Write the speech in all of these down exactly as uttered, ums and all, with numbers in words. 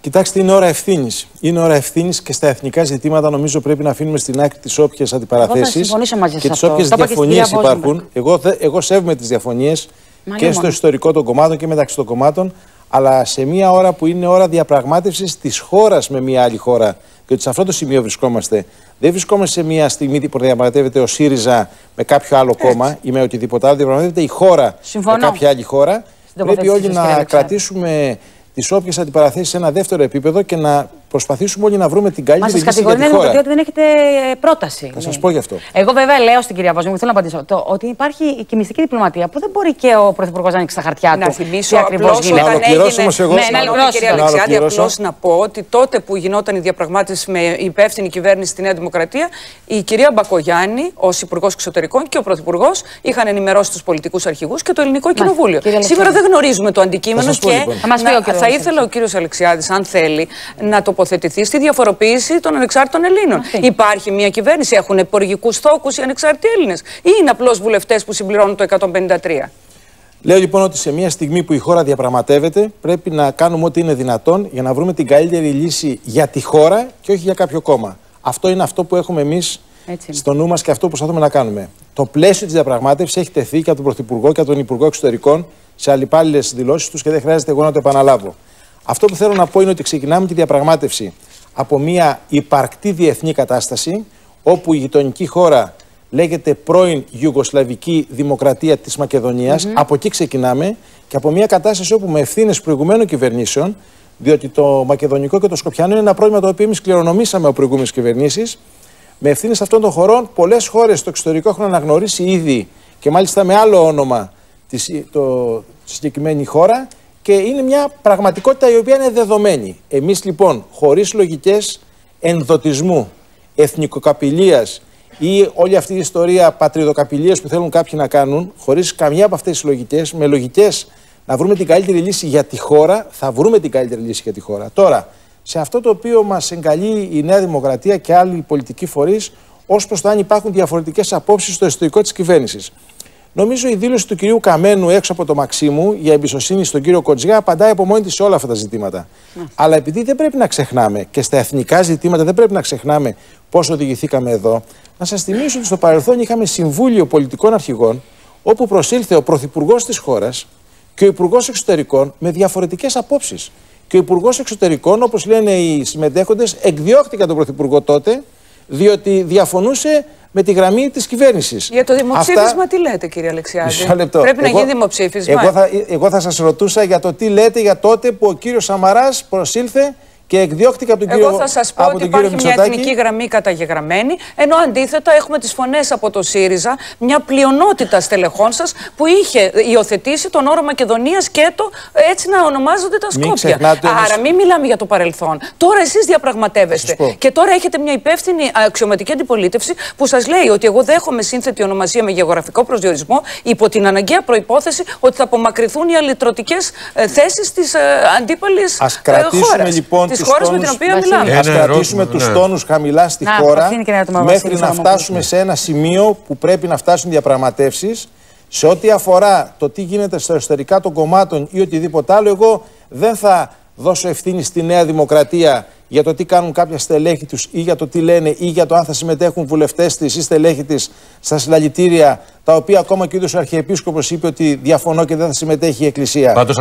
Κοιτάξτε, είναι ώρα ευθύνης. Είναι ώρα ευθύνης και στα εθνικά ζητήματα νομίζω πρέπει να αφήνουμε στην άκρη τις όποιες αντιπαραθέσεις και τις όποιες διαφωνίες υπάρχουν. Εγώ, εγώ σέβομαι τις διαφωνίες και στο μόνο. ιστορικό των κομμάτων και μεταξύ των κομμάτων, αλλά σε μια ώρα που είναι ώρα διαπραγμάτευσης της χώρας με μια άλλη χώρα. Και ότι σε αυτό το σημείο βρισκόμαστε. Δεν βρισκόμαστε σε μια στιγμή που διαπραγματεύεται ο ΣΥΡΙΖΑ με κάποιο άλλο Έτσι. κόμμα ή με οτιδήποτε άλλο. Διαπραγματεύεται η χώρα Συμφωνώ. με κάποια άλλη χώρα. Πρέπει όλοι να κρατήσουμε τις όποιες αντιπαραθέσεις σε ένα δεύτερο επίπεδο και να προσπαθήσουμε όλοι να βρούμε την καλύτερη λύση για τη χώρα. Μας σας κατηγορούν ότι δεν έχετε πρόταση. Θα σας πω γι' αυτό. Εγώ βέβαια λέω στην κυρία Βόζη, μου θέλω να απαντήσω, το, ότι υπάρχει η μυστική διπλωματία που δεν μπορεί και ο Πρωθυπουργός να ανοίξει τα χαρτιά του. Να θυμίσω απλώς να ολοκληρώσω όμως εγώ. Ναι, να ολοκληρώσω, κυρία Αλεξιάδη, απλώς να πω ότι τότε που γινόταν η διαπραγμάτευση με υπεύθυνη κυβέρνηση στη Νέα Δημοκρατία, η κυρία Μπακογιάννη ως Υπουργός Εξωτερικών και ο Πρωθυπουργός είχαν ενημερώσει τους πολιτικούς αρχηγούς και το Ελληνικό Κοινοβούλιο. Σήμερα δεν γνωρίζουμε το αντικείμενο και θα ήθελα ο κύριος Αλεξιάδης, αν θέλει, να τοποθετηθεί στη διαφοροποίηση των ανεξάρτητων Ελλήνων. Okay. Υπάρχει μια κυβέρνηση, έχουν υπουργικούς θόκους οι ανεξάρτητοι Έλληνες, ή είναι απλώς βουλευτές που συμπληρώνουν το εκατόν πενήντα τρία. Λέω λοιπόν ότι σε μια στιγμή που η χώρα διαπραγματεύεται, πρέπει να κάνουμε ό,τι είναι δυνατόν για να βρούμε την καλύτερη λύση για τη χώρα και όχι για κάποιο κόμμα. Αυτό είναι αυτό που έχουμε εμείς στο νου μας και αυτό που προσπαθούμε να κάνουμε. Το πλαίσιο της διαπραγμάτευσης έχει τεθεί και από τον Πρωθυπουργό και από τον Υπουργό Εξωτερικών σε αλληπάλληλες δηλώσεις τους και δεν χρειάζεται εγώ να το επαναλάβω. Αυτό που θέλω να πω είναι ότι ξεκινάμε τη διαπραγμάτευση από μια υπαρκτή διεθνή κατάσταση, όπου η γειτονική χώρα λέγεται πρώην Ιουγκοσλαβική Δημοκρατία της Μακεδονίας. Mm-hmm. Από εκεί ξεκινάμε και από μια κατάσταση όπου με ευθύνες προηγουμένων κυβερνήσεων, διότι το μακεδονικό και το σκοπιανό είναι ένα πρόβλημα το οποίο εμείς κληρονομήσαμε από προηγούμενες κυβερνήσεις, με ευθύνες αυτών των χωρών, πολλές χώρες στο εξωτερικό έχουν αναγνωρίσει ήδη και μάλιστα με άλλο όνομα τη συγκεκριμένη χώρα. Και είναι μια πραγματικότητα η οποία είναι δεδομένη. Εμείς λοιπόν, χωρίς λογικές ενδοτισμού, εθνικοκαπηλείας ή όλη αυτή η ιστορία πατριδοκαπηλείας που θέλουν κάποιοι να κάνουν, χωρίς καμιά από αυτές τις λογικές, με λογικές να βρούμε την καλύτερη λύση για τη χώρα, θα βρούμε την καλύτερη λύση για τη χώρα. Τώρα, σε αυτό το οποίο μας εγκαλεί η Νέα Δημοκρατία και άλλοι πολιτικοί φορείς, ως προς το αν υπάρχουν διαφορετικές απόψεις στο εσωτερικό της κυβέρνησης. Νομίζω η δήλωση του κυρίου Καμένου έξω από το Μαξίμου για εμπιστοσύνη στον κύριο Κοτζιά απαντάει από μόνη της σε όλα αυτά τα ζητήματα. Mm. Αλλά επειδή δεν πρέπει να ξεχνάμε και στα εθνικά ζητήματα δεν πρέπει να ξεχνάμε πώς οδηγηθήκαμε εδώ, να σας θυμίσω ότι στο παρελθόν είχαμε Συμβούλιο Πολιτικών Αρχηγών, όπου προσήλθε ο Πρωθυπουργός της χώρας και ο Υπουργός Εξωτερικών με διαφορετικές απόψεις. Και ο Υπουργός Εξωτερικών, όπως λένε οι συμμετέχοντες, εκδιώχτηκε τον Πρωθυπουργό τότε, διότι διαφωνούσε με τη γραμμή της κυβέρνησης. Για το δημοψήφισμα Αυτά... τι λέτε, κύριε Αλεξιάδη? Πρέπει εγώ, να γίνει δημοψήφισμα. Εγώ θα, εγώ θα σας ρωτούσα για το τι λέτε για τότε που ο κύριος Σαμαράς προσήλθε και εκδιώχτηκε από τον κύριο Εγώ θα σας πω ότι υπάρχει μια εθνική γραμμή καταγεγραμμένη, ενώ αντίθετα έχουμε τις φωνές από το ΣΥΡΙΖΑ, μια πλειονότητα στελεχών σας που είχε υιοθετήσει τον όρο Μακεδονίας και το έτσι να ονομάζονται τα Σκόπια. Άρα όμως... μην μιλάμε για το παρελθόν. Τώρα εσείς διαπραγματεύεστε. Και τώρα έχετε μια υπεύθυνη αξιωματική αντιπολίτευση που σας λέει ότι εγώ δέχομαι σύνθετη ονομασία με γεωγραφικό προσδιορισμό υπό την αναγκαία προϋπόθεση ότι θα απομακρυνθούν οι αλλητρωτικές ε, θέσεις της ε, αντίπαλης ε, χώρας. Λοιπόν, Της χώρας με την οποία μιλάμε. Ας κρατήσουμε τους ναι. τόνους χαμηλά στη να, χώρα μέχρι να φτάσουμε σε ένα σημείο που πρέπει να φτάσουν διαπραγματεύσεις. Σε ό,τι αφορά το τι γίνεται στα εσωτερικά των κομμάτων ή οτιδήποτε άλλο, εγώ δεν θα δώσω ευθύνη στη Νέα Δημοκρατία για το τι κάνουν κάποια στελέχη τους ή για το τι λένε ή για το αν θα συμμετέχουν βουλευτές της ή στελέχη της στα συλλαλητήρια, τα οποία ακόμα και ο ίδιος ο Αρχιεπίσκοπος είπε ότι διαφωνώ και δεν θα συμμετέχει η Εκκλησία. Πάντως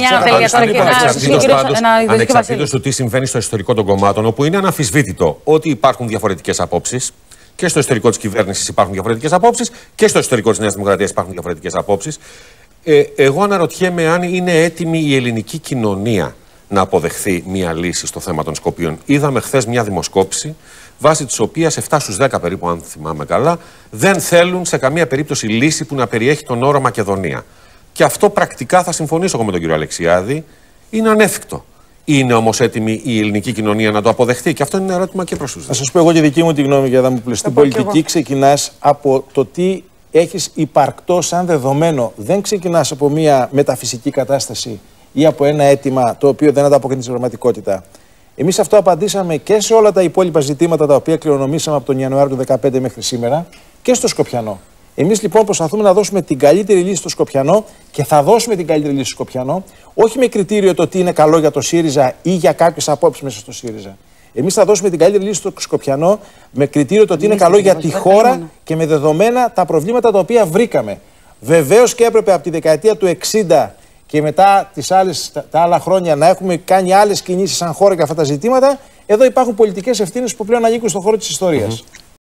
ανεξαρτήτως του τι συμβαίνει στο εσωτερικό των κομμάτων, όπου είναι αναμφισβήτητο ότι υπάρχουν διαφορετικές απόψεις. Και στο εσωτερικό της κυβέρνησης υπάρχουν διαφορετικές απόψεις και στο εσωτερικό της Νέας Δημοκρατίας υπάρχουν διαφορετικές απόψεις. Ε, εγώ αναρωτιέμαι αν είναι έτοιμη η ελληνική κοινωνία να αποδεχθεί μία λύση στο θέμα των Σκοπίων. Είδαμε χθες μια δημοσκόπηση, βάσει της οποίας επτά στους δέκα περίπου, αν θυμάμαι καλά, δεν θέλουν σε καμία περίπτωση λύση που να περιέχει τον όρο Μακεδονία. Και αυτό πρακτικά, θα συμφωνήσω εγώ με τον κύριο Αλεξιάδη, είναι ανέφικτο. Είναι όμως έτοιμη η ελληνική κοινωνία να το αποδεχτεί? Και αυτό είναι ένα ερώτημα και προς τους. Θα σας πω εγώ τη δική μου τη γνώμη για να μου πληστεί. Στην πολιτική ξεκινάς από το τι έχεις υπαρκτό σαν δεδομένο. Δεν ξεκινάς από μια μεταφυσική κατάσταση ή από ένα αίτημα το οποίο δεν ανταποκρίνεται στην πραγματικότητα. Εμείς αυτό απαντήσαμε και σε όλα τα υπόλοιπα ζητήματα τα οποία κληρονομήσαμε από τον Ιανουάριο του δύο χιλιάδες δεκαπέντε μέχρι σήμερα και στο Σκοπιανό. Εμείς λοιπόν προσπαθούμε να δώσουμε την καλύτερη λύση στο Σκοπιανό και θα δώσουμε την καλύτερη λύση στο Σκοπιανό, όχι με κριτήριο το τι είναι καλό για το ΣΥΡΙΖΑ ή για κάποιες απόψεις μέσα στο ΣΥΡΙΖΑ. Εμείς θα δώσουμε την καλύτερη λύση στο Σκοπιανό με κριτήριο το τι είναι καλό για τη χώρα και με δεδομένα τα προβλήματα τα οποία βρήκαμε. Βεβαίως και έπρεπε από τη δεκαετία του εξήντα και μετά τις άλλες, τα άλλα χρόνια να έχουμε κάνει άλλες κινήσεις σαν χώρα για αυτά τα ζητήματα. Εδώ υπάρχουν πολιτικές ευθύνες που πλέον ανήκουν στον χώρο της ιστορίας. Mm-hmm.